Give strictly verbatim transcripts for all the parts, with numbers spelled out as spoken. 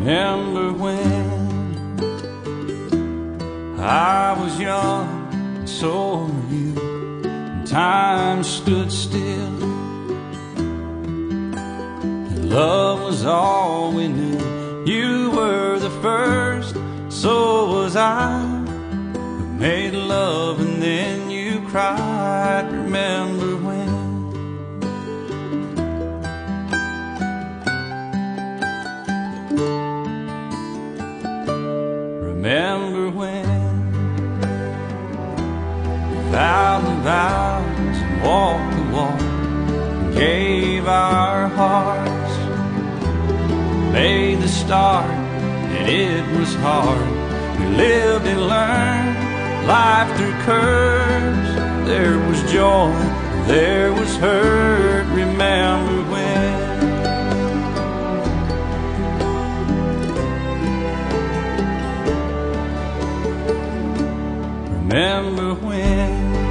Remember when I was young, and so were you, and time stood still, and love was all we knew. You were the first, so was I, who made love and then you cried. Remember when? Remember when we vowed the vows and walked the walk and gave our hearts, made the start, and it was hard. We lived and learned life through curves. There was joy, there was hurt. Remember when? Remember when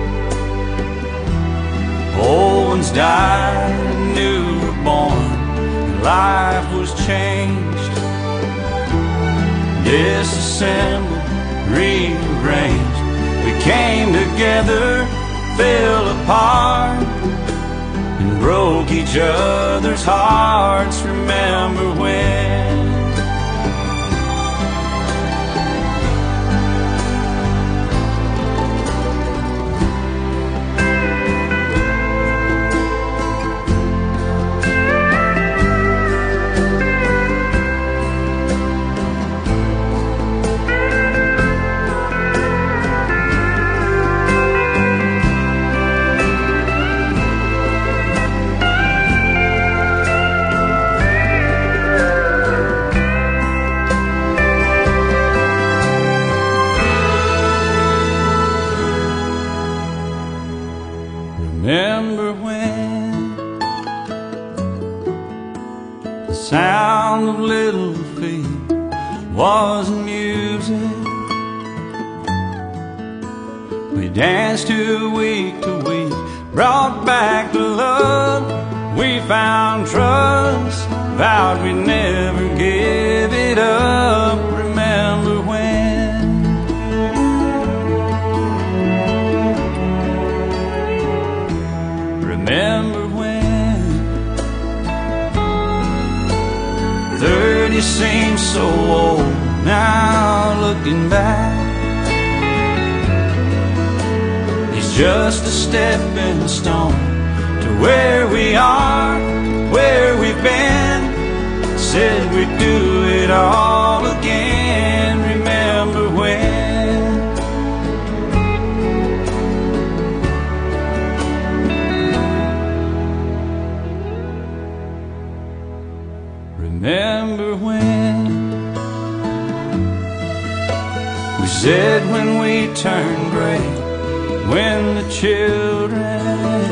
old ones died and new were born, and life was changed, disassembled, rearranged. We came together, fell apart, and broke each other's hearts. Remember when? Remember when the sound of little feet was music? We danced to week to week, brought back the love. We found trust, vowed we'd never give it up. Remember when? Remember when thirty seems so old now, looking back. It's just a stepping stone to where we are, where we've been. Said we'd do it all again. Remember when? Remember when we said when we turn gray, when the children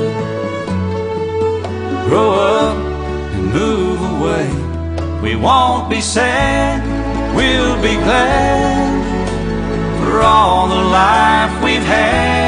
grow up and move away, we won't be sad, we'll be glad for all the life we've had.